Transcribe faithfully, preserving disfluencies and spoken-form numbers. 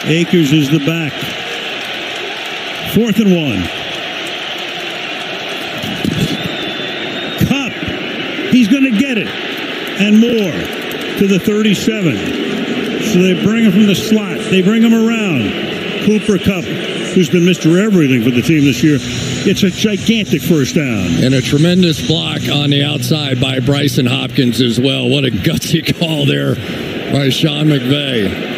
Akers is the back. Fourth and one. Cup. He's going to get it. And more to the thirty-seven. So they bring him from the slot. They bring him around. Cooper Kupp, who's been Mister Everything for the team this year. It's a gigantic first down. And a tremendous block on the outside by Bryson Hopkins as well. What a gutsy call there by Sean McVay.